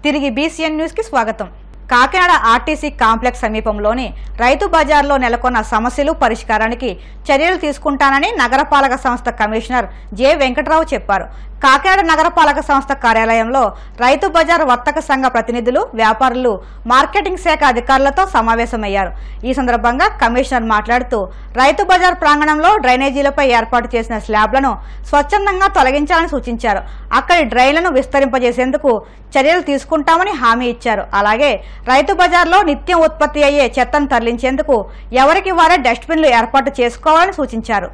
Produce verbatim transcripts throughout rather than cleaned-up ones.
తిరిగి BCN news కి స్వాగతం. కాకినాడ ఆర్టీసీ కాంప్లెక్స్ సమీపంలోని రైతు బజార్లో నెలకొన్న సమస్యలు పరిష్కారానికి చర్యలు తీసుకుంటానని నగరపాలక సంస్థ కమిషనర్ జె వెంకటరావు చెప్పారు. కాకినాడ నగరపాలక సంస్థ కార్యాలయంలో రైతు బజార్ వర్తక సంఘ ప్రతినిధులు, వ్యాపారులు, మార్కెటింగ్ శాఖ అధికారులతో సమావేశమయ్యారు. ఈ సందర్భంగా కమిషనర్ మాట్లాడుతూ రైతు బజార్ ప్రాంగణంలో డ్రైనేజీలపై ఏర్పాటు చేసిన స్లాబ్లను స్వచ్ఛందంగా తొలగించాలని సూచించారు. అక్కడి డ్రైన్లను విస్తరింపజేసేందుకు చర్యలు తీసుకుంటామని హామీ ఇచ్చారు. అలాగే రైతు బజార్లో నిత్యం ఉత్పత్తి అయ్యే చెత్తను తరలించేందుకు ఎవరికి వారే డస్ట్బిన్లు ఏర్పాటు చేసుకోవాలని సూచించారు.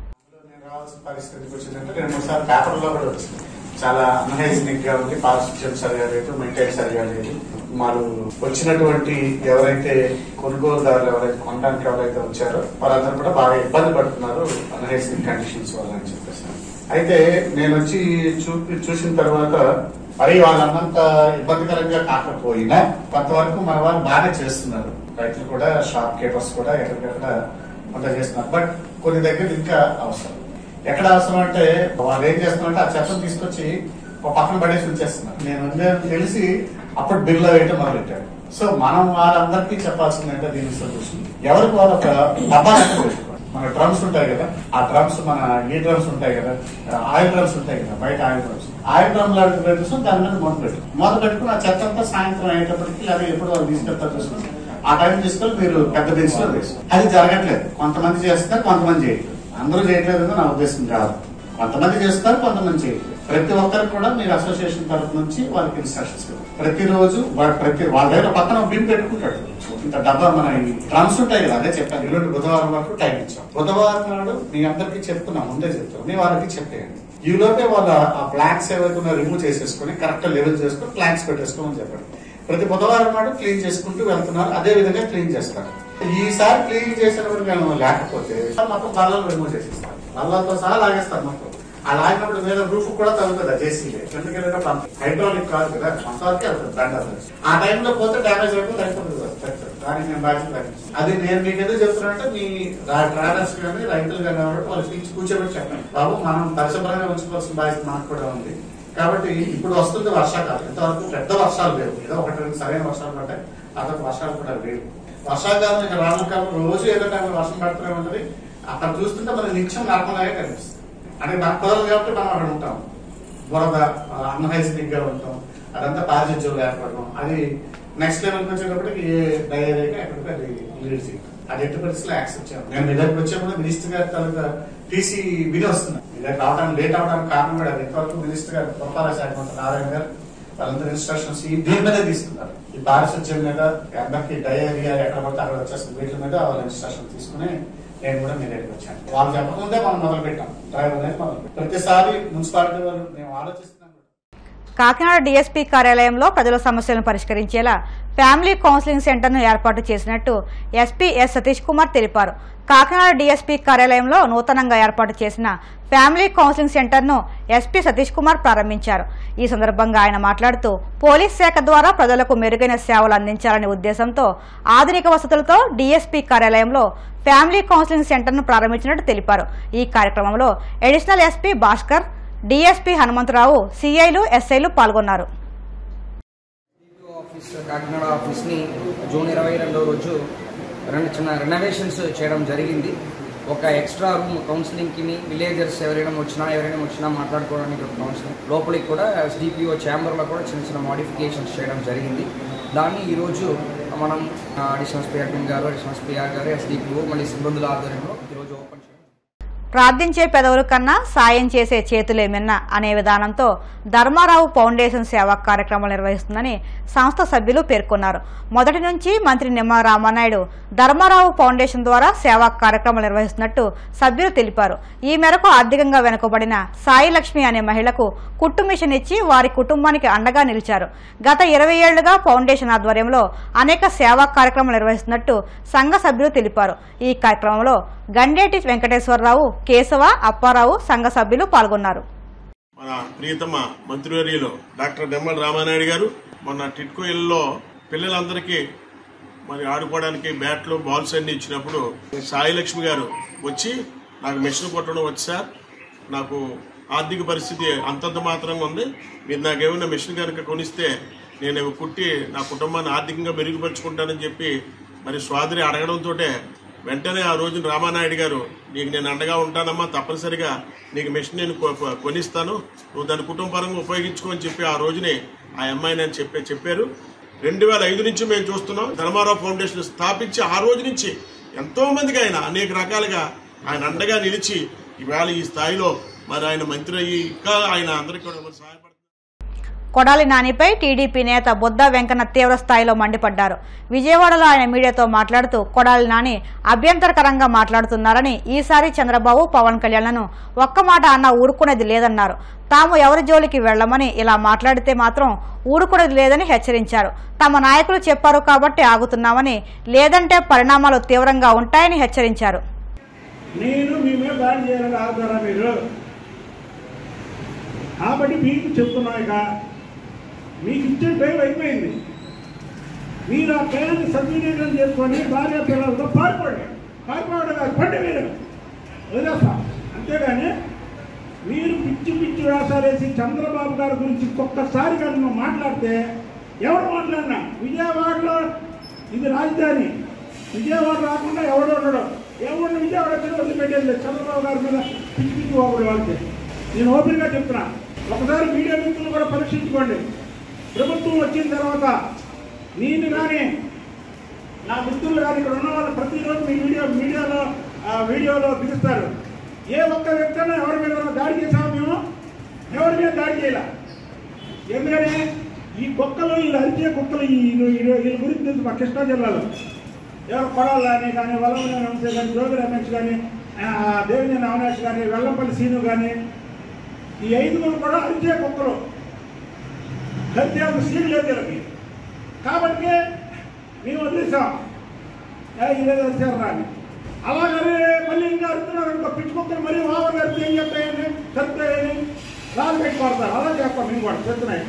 చాలా అన్హైజీనిక్ గా ఉంది. పారిశుధ్యం సరిగా లేదు, మెయింటైన్ సరిగా లేదు. వాళ్ళు వచ్చినటువంటి ఎవరైతే కొనుగోలుదారులు ఎవరైతే కొనడానికి ఎవరైతే వచ్చారో వాళ్ళందరూ కూడా బాగా ఇబ్బంది పడుతున్నారు అన్హైజీనిక్ కండిషన్స్ వల్ల అని చెప్పేసి. అయితే నేను వచ్చి చూపి చూసిన తర్వాత మరి వాళ్ళన్నంత ఇబ్బందికరంగా కాకపోయినా కొంతవరకు మన వాళ్ళు బాగానే చేస్తున్నారు. రైతులు కూడా, షాప్ కీపర్స్ కూడా ఎక్కడికక్కడ వంట చేస్తున్నారు. బట్ కొన్ని దగ్గర ఇంకా అవసరం. ఎక్కడ అవసరం అంటే వాళ్ళు ఏం చేస్తున్నారంటే ఆ చెత్తను తీసుకొచ్చి ఒక పక్కన పడేసి ఉంచేస్తున్నారు. నేను తెలిసి అప్పుడు బిల్లు వేయటం మొదలు పెట్టాడు. సో మనం వాళ్ళందరికీ చెప్పాల్సిందంటే దీని సొల్యూషన్ ఎవరికి వాళ్ళు ఒక డబ్బా పెట్టుకోవాలి. మన డ్రమ్స్ ఉంటాయి కదా, ఆ డ్రమ్స్ మన ఈ డ్రమ్స్ ఉంటాయి కదా, ఆయిల్ డ్రమ్స్ ఉంటాయి కదా, బయట ఆయిల్ డ్రమ్స్ ఆయిల్ డ్రమ్ లాంటి పెట్టేసి దాని మీద మొదలు పెట్టు మొదలు పెట్టుకుని ఆ చెత్త అంతా సాయంత్రం అయ్యేటప్పటికి లేదా ఎప్పుడు వాళ్ళు తీసుకెళ్తారు చూసుకుని ఆ టైం తీసుకొని మీరు పెద్ద బెంచ్ లో వేసుకో. అది జరగట్లేదు. కొంతమంది చేస్తారు, కొంతమంది చేయట్లేదు. అందరూ చేయట్లేదు నా ఉద్దేశం కాదు. కొంతమంది చేస్తారు, కొంతమంది చేయట్లేదు. ప్రతి ఒక్కరికి కూడా మీరు అసోసియేషన్ తరఫు నుంచి వాళ్ళకి ఇన్స్ట్రక్షన్స్ ఇవ్వాలి. ప్రతిరోజు ప్రతి వాళ్ళ దగ్గర పక్కన బిల్ పెట్టుకుంటాడు. ఇంత డబ్బా మన డ్రమ్స్ ఉంటాయి కదా, అదే చెప్పాను. ఇల్లు బుధవారం వరకు టైం ఇచ్చాం. బుధవారం నాడు మీ అందరికీ చెప్తున్నాం, ముందే చెప్తాం, మీ వాళ్ళకి చెప్పేయండి. ఈ లోపే వాళ్ళ ఆ ప్లాంక్స్ ఏవైతే రిమూవ్ చేసేసుకుని కరెక్ట్ లెవెల్ చేసుకుని ప్లాంక్స్ పెట్టేసుకోమని చెప్పండి. ప్రతి బుధవారం నాడు క్లీన్ చేసుకుంటూ వెళ్తున్నారు. అదే విధంగా క్లీన్ చేస్తారు. ఈసారి క్లీన్ చేసిన లేకపోతే మొత్తం బల్లలు రిమూవ్ చేసేస్తారు. బల్లలతో సహా లాగేస్తారు. మొత్తం ఆ లాగినప్పుడు మీద రూఫ్ కూడా తగ్గుతుంది. జేసీలే కిందకి వెళ్ళినప్పుడు హైడ్రాలిక్ కాదు కదా, అంతవరకే వెళ్తుంది దండ. ఆ టైంలో పోతే డ్యామేజ్ అయిపోతే అయిపోతుంది. దానికి నేను బాధ్యత. అది నేను మీకు ఎందుకు చెప్తున్నా, మీ ట్రావెలర్స్ కానీ రైతులు కానీ వాళ్ళు పిలిచి కూర్చోబెట్టి చెప్పండి, బాబు మనం పరిశుభ్రంగా ఉంచుకోవాల్సిన బాధ్యత మనకు కూడా ఉంది. కాబట్టి ఇప్పుడు వస్తుంది వర్షాకాలం. ఇంతవరకు పెద్ద వర్షాలు లేవు. ఏదో ఒకటి రెండు సరైన వర్షాలు పడ్డాయి. అదొక వర్షాలు కూడా లేవు. వర్షాకాలం ఇక రాను కాలం రోజు ఏదో టైంలో వర్షం పడుతూనే ఉంటుంది. అక్కడ చూస్తుంటే మనకి నిత్యం నార్మల్గా కనిపిస్తుంది. అంటే మనకు కుదరదు కాబట్టి మనం అక్కడ ఉంటాం. బురద, అన్హైజీనిక్ గా ఉంటాం. అదంతా పారిశుధ్యం ఏర్పడడం. అది నెక్స్ట్ లెవెల్కి వచ్చేటప్పటికి ఏ డయేరియా ఎక్కడికి అది లీడ్ చేయాలి. అది ఎట్టి పరిస్థితుల్లో యాక్సెప్ట్ చేయాలి. నేను మీ దగ్గరికి వచ్చేప్పుడు మినిస్టర్ గారి తాలూకా టీసీ విని వస్తున్నాను. మీ దగ్గర రావడానికి లేట్ అవడానికి కారణం కూడా అది. ఇంతవరకు మినిస్టర్ గారు పురపాలక శాఖ మంత్రి నారాయణ గారు వాళ్ళందరూ ఇన్స్ట్రక్షన్స్ ఈ దీని మీదే తీసుకున్నారు. ఈ పారిశుధ్యం మీద, అందరికి డయేరియా ఎక్కడ పడితే అక్కడ వచ్చేస్తుంది, వీటి మీద వాళ్ళ ఇన్స్ట్రక్షన్ తీసుకుని నేను కూడా మీ దగ్గరికి వచ్చాను. వాళ్ళు చెప్పకముందే మనం మొదలు పెట్టాం. డ్రైవర్ అనేది మొదలు పెట్టాం. ప్రతిసారి మున్సిపాలిటీ వాళ్ళు మేము ఆలోచిస్తున్నాం. కాకినాడ డీఎస్పీ కార్యాలయంలో ప్రజల సమస్యలను పరిష్కరించేలా ఫ్యామిలీ కౌన్సిలింగ్ సెంటర్ను ఏర్పాటు చేసినట్టు ఎస్పీ ఎస్ సతీష్ కుమార్ తెలిపారు. కాకినాడ డీఎస్పీ కార్యాలయంలో నూతనంగా ఏర్పాటు చేసిన ఫ్యామిలీ కౌన్సిలింగ్ సెంటర్ను ఎస్పీ సతీష్ కుమార్ ప్రారంభించారు. ఈ సందర్భంగా ఆయన మాట్లాడుతూ పోలీస్ శాఖ ద్వారా ప్రజలకు మెరుగైన సేవలు అందించాలనే ఉద్దేశంతో ఆధునిక వసతులతో డీఎస్పీ కార్యాలయంలో ఫ్యామిలీ కౌన్సిలింగ్ సెంటర్ను ప్రారంభించినట్టు తెలిపారు. ఈ కార్యక్రమంలో additional SP Bhaskar, DSP Hanumantha, Rao, ఎస్ఐలు పాల్గొన్నారు. కాకినాడ ఆఫీస్ని జూన్ ఇరవై రెండవ రోజు రెండు చిన్న రెనోవేషన్స్ చేయడం జరిగింది. ఒక ఎక్స్ట్రా రూమ్ కౌన్సిలింగ్కి, విలేజర్స్ ఎవరైనా వచ్చినా ఎవరైనా వచ్చినా మాట్లాడుకోవడానికి ఒక కౌన్సిలింగ్, లోపలికి కూడా ఎస్డిపిఓ ఛాంబర్లో కూడా చిన్న చిన్న మోడిఫికేషన్స్ చేయడం జరిగింది. దాన్ని ఈరోజు మనం అడిషనల్ స్పీ అడ్మిన్ గారు, అడిషనల్ స్పీఆర్ గారు, ఎస్డిపిఓ మళ్ళీ సిబ్బందుల ఆధ్వర్యంలో ఈరోజు ఓపెన్ చేయడం. ప్రార్థించే పెదవుల కన్నా సాయం చేసే చేతులే మిన్న అనే విధానంతో ధర్మారావు ఫౌండేషన్ సేవా కార్యక్రమాలు నిర్వహిస్తుందని సంస్థ సభ్యులు పేర్కొన్నారు. మొదటి నుంచి మంత్రి నిమ్మల రామానాయుడు ధర్మారావు ఫౌండేషన్ ద్వారా సేవా కార్యక్రమాలు నిర్వహిస్తున్నట్టు సభ్యులు తెలిపారు. ఈ మేరకు ఆర్థికంగా వెనుకబడిన సాయి లక్ష్మి అనే మహిళకు కుట్టు మిషన్ ఇచ్చి వారి కుటుంబానికి అండగా నిలిచారు. గత ఇరవై ఏళ్లుగా ఫౌండేషన్ ఆధ్వర్యంలో అనేక సేవా కార్యక్రమాలు నిర్వహిస్తున్నట్టు సంఘ సభ్యులు తెలిపారు. ఈ కార్యక్రమంలో గండేటి వెంకటేశ్వరరావు, కేశవ, అప్పారావు సంఘ సభ్యులు పాల్గొన్నారు. మన ప్రియతమ మంత్రివర్యులు డాక్టర్ నిమ్మల రామానాయుడు గారు మొన్న టిట్కో ఇళ్లలో పిల్లలందరికీ మరి ఆడుకోవడానికి బ్యాట్లు, బాల్స్ అన్ని ఇచ్చినప్పుడు సాయి లక్ష్మి గారు వచ్చి నాకు మెషిన్ కొట్టడం వచ్చి సార్, నాకు ఆర్థిక పరిస్థితి అంతంత మాత్రంగా ఉంది, మీరు నాకేమైనా మెషిన్ కనుక కొనిస్తే నేను కుట్టి నా కుటుంబాన్ని ఆర్థికంగా మెరుగుపరుచుకుంటానని చెప్పి మరి సోదరి అడగడంతో వెంటనే ఆ రోజున రామానాయుడు గారు నీకు నేను అండగా ఉంటానమ్మా, తప్పనిసరిగా నీకు మిషన్ నేను కొనిస్తాను, నువ్వు దాని కుటుంబపరంగా ఉపయోగించుకోని చెప్పి ఆ రోజునే ఆ అమ్మాయి నేను చెప్పే చెప్పారు. రెండు వేల ఐదు నుంచి మేము చూస్తున్నాం. ధర్మారావు ఫౌండేషన్ స్థాపించి ఆ రోజు నుంచి ఎంతో మందికి ఆయన అనేక రకాలుగా ఆయన అండగా నిలిచి ఈవేళ ఈ స్థాయిలో మరి ఆయన మంత్రి అయ్యి ఇంకా ఆయన అందరికీ కూడా సహాయపడుతున్నారు. కొడాలి నానిపై టీడీపీ నేత బొద్ద వెంకన్న తీవ్ర స్థాయిలో మండిపడ్డారు. విజయవాడలో ఆయన మీడియాతో మాట్లాడుతూ కొడాలి నాని అభ్యంతరకరంగా మాట్లాడుతున్నారని, ఈసారి చంద్రబాబు పవన్ కళ్యాణ్లను ఒక్క మాట అన్న ఊరుకునేది లేదన్నారు. తాము ఎవరి జోలికి వెళ్లమని ఇలా మాట్లాడితే మాత్రం ఊరుకునేది లేదని హెచ్చరించారు. తమ నాయకులు చెప్పారు కాబట్టి ఆగుతున్నామని, లేదంటే పరిణామాలు తీవ్రంగా ఉంటాయని హెచ్చరించారు. నేను మీ మీద దాడి చేయాలని ఆగుతారా మీరు? కాబట్టి మీకు చెప్తున్నాయిక మీకు ఇచ్చే టైం అయిపోయింది. మీరు ఆ టైంని సద్వినియోగం చేసుకొని భార్య పిల్లలతో పారిపోండి. పారిపోవడం కాదు, పండి మీరు వదిలేస్తాం. అంతేగాని మీరు పిచ్చి పిచ్చి వేషాలు వేసి చంద్రబాబు గారి గురించి ఒక్కసారి కానీ నువ్వు మాట్లాడితే ఎవరు మాట్లాడినా విజయవాడలో ఇది రాజధాని, విజయవాడ రాకుండా ఎవడు ఉండడం, ఎవరిని విజయవాడ వదిలిపెట్టేది చంద్రబాబు గారి మీద పిచ్చి పిచ్చి ఒకడు వాళ్ళకి. నేను ఓపెన్గా చెప్తున్నా, ఒకసారి మీడియా మిత్రులు కూడా పరీక్షించుకోండి. ప్రభుత్వం వచ్చిన తర్వాత నేను కానీ నా మిత్రులు కానీ ఇక్కడ ఉన్న వాళ్ళు ప్రతిరోజు మీ వీడియో మీడియాలో వీడియోలో బిగుస్తారు. ఏ ఒక్క వ్యక్తిని ఎవరి మీద దాడి చేసాము మేము? ఎవరి మీద దాడి చేయాల? ఎందుకని ఈ కుక్కలు వీళ్ళు అరిచే కుక్కలు వీళ్ళ గురించి తెలుసు. మా కృష్ణా జిల్లాలో ఎవరు కొడాలి అని కానీ, వల్లభనేని వంశీ కానీ, జోగి రమేష్ కానీ, దేవినేని అవినాష్ కానీ, వెల్లంపల్లి సీను కానీ, ఈ ఐదుగురు కూడా అరిచే కుక్కలు. హత్యాకు సీన్ లేదు వీళ్ళకి. కాబట్టి మేము వదిలేసాం, ఇదే వచ్చారు రాని. అలాగనే మళ్ళీ ఇంకా అడుగుతున్నారు ఇంకో పిచ్చి కుక్కలు మళ్ళీ వావర్ అరిచి ఏం చెప్తాయని చెప్తాయని రాళ్ళు పెట్టి కొడతారు. అలా చేస్తాం మేము కూడా చెప్తున్నాయి.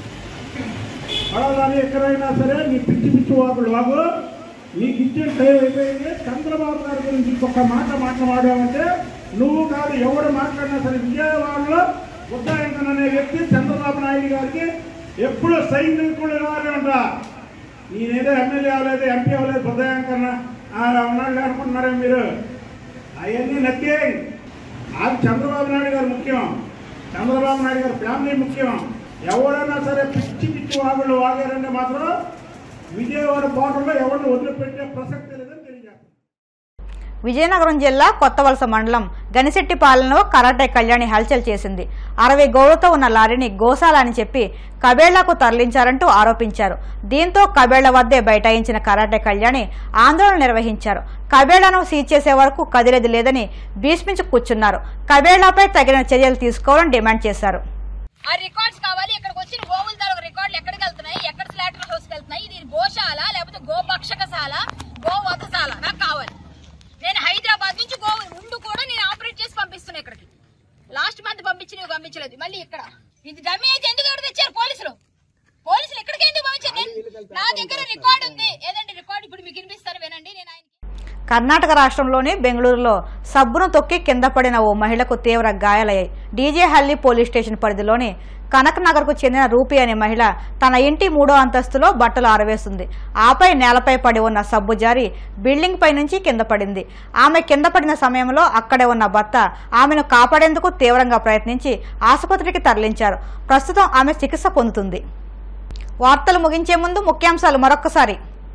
అలా ఎక్కడైనా సరే నీ పిచ్చి పిచ్చి వాకులు వాగు, నీకు ఇచ్చే టైం అయిపోయింది. చంద్రబాబు గారి గురించి ఇంకొక మాట మాట్లాడామంటే నువ్వు కాదు ఎవడు మాట్లాడినా సరే విజయవాడలో బుద్ధాయంకన్ అనే వ్యక్తి చంద్రబాబు నాయుడు గారికి ఎప్పుడు సైనికుడు కావాలి అంట. నేనేదో ఎమ్మెల్యే అవ్వలేదు, ఎంపీ అవ్వలేదు, బుద్ధాయంకన్ ఉన్నాడు అనుకుంటున్నారే మీరు. అవన్నీ నత్తే. అది చంద్రబాబు నాయుడు గారు ముఖ్యం, చంద్రబాబు నాయుడు గారి ఫ్యామిలీ ముఖ్యం. ఎవరైనా సరే పిచ్చి పిచ్చి వాగుళ్ళు వాగారంటే మాత్రం విజయవాడ బార్డర్లో ఎవరిని వదిలిపెట్టే ప్రసక్తి లేదని తెలియజేస్తారు. విజయనగరం జిల్లా కొత్తవలస మండలం గనిశెట్టిపాలెంలో కరాటే కళ్యాణి హల్చల్ చేసింది. అరవై గోవులతో ఉన్న లారీని గోశాల అని చెప్పి కబేళ్లకు తరలించారంటూ ఆరోపించారు. దీంతో కబేళ్ల వద్దే బైఠాయించిన కరాటే కళ్యాణి ఆందోళన నిర్వహించారు. కబేళ్లను సీజ్ చేసే వరకు కదిలేది లేదని భీష్మించి కూర్చున్నారు. కబేళ్లపై తగిన చర్యలు తీసుకోవాలని డిమాండ్ చేశారు. ఆ రికార్డ్స్ కావాలి. ఇక్కడికి వచ్చిన గోవుల తాలూకు రికార్డులు ఎక్కడికి వెళ్తున్నాయి, ఎక్కడ స్లాటర్ హౌస్ కి వెళ్తున్నాయి, ఇది గోశాల లేకపోతే గోపక్షకశాల, గోవధశాల నాకు కావాలి. నేను హైదరాబాద్ నుంచి గోవు ఉండు కూడా నేను ఆపరేట్ చేసి పంపిస్తున్నా ఇక్కడికి. లాస్ట్ మంత్ పంపించి నువ్వు పంపించలేదు. మళ్ళీ ఇక్కడ ఇది డమ్మీ అయితే ఎందుకు ఎవరు తెచ్చారు పోలీసులు? పోలీసులు ఇక్కడికి ఎందుకు పంపించారు? నా దగ్గర రికార్డు ఉంది. ఏదండి రికార్డు? ఇప్పుడు మీకు వినిపిస్తాను వినండి. నేను ఆయన కర్ణాటక రాష్ట్రంలోని బెంగళూరులో సబ్బును తొక్కి కింద పడిన ఓ మహిళకు తీవ్ర గాయాలయ్యాయి. డీజేహల్లి పోలీస్ స్టేషన్ పరిధిలోని కనక్ నగర్ కు చెందిన రూపి అనే మహిళ తన ఇంటి మూడో అంతస్తులో బట్టలు ఆరవేస్తుంది. ఆపై నేలపై పడి ఉన్న సబ్బు జారి బిల్డింగ్ పై నుంచి కింద పడింది. ఆమె కింద పడిన సమయంలో అక్కడే ఉన్న భర్త ఆమెను కాపాడేందుకు తీవ్రంగా ప్రయత్నించి ఆసుపత్రికి తరలించారు. ప్రస్తుతం ఆమె చికిత్స పొందుతుంది. వార్తలు ముగించే ముందు ముఖ్యాంశాలు మరొక్కసారి.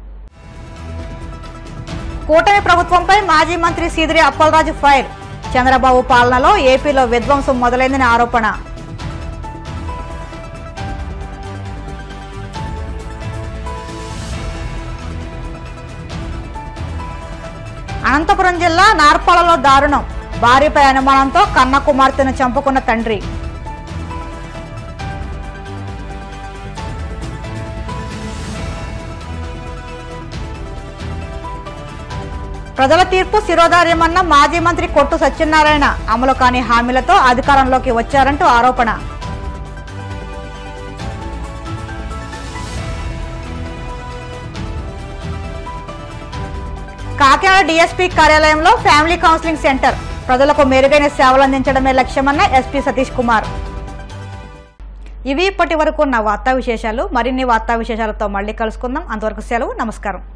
కూటమి ప్రభుత్వంపై మాజీ మంత్రి సీదిరి అప్పలరాజు ఫైర్. చంద్రబాబు పాలనలో ఏపీలో విధ్వంసం మొదలైందని ఆరోపణ. అనంతపురం జిల్లా నార్పాలలో దారుణం. భార్యపై అనుమానంతో కన్న కుమార్తెను చంపుకున్న తండ్రి. ప్రజల తీర్పు శిరోధార్యమన్న మాజీ మంత్రి కొట్టు సత్యనారాయణ. అమలు కాని హామీలతో అధికారంలోకి వచ్చారంటూ ఆరోపణ. కాకినాడ డీఎస్పీ కార్యాలయంలో ఫ్యామిలీ కౌన్సిలింగ్ సెంటర్. ప్రజలకు మెరుగైన సేవలు అందించడమే లక్ష్యమన్న ఎస్పీ సతీష్ కుమార్. ఇవి ఇప్పటి వరకు నా వార్తా విశేషాలు. మరిన్ని వార్తా విశేషాలతో మళ్ళీ కలుసుకుందాం. అంతవరకు సెలవు. నమస్కారం.